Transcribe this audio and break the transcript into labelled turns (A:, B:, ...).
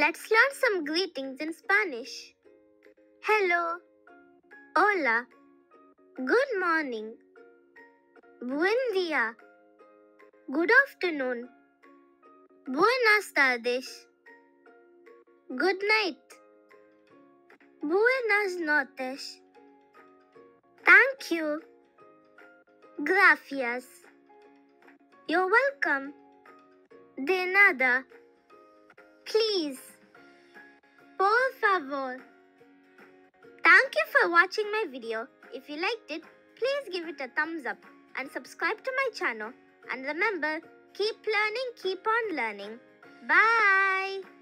A: Let's learn some greetings in Spanish. Hello, hola, good morning, buen día, good afternoon, buenas tardes, good night, buenas noches, thank you, gracias, you're welcome, de nada, please, por favor. Thank you for watching my video. If you liked it, please give it a thumbs up and subscribe to my channel. And remember, keep learning, keep on learning. Bye!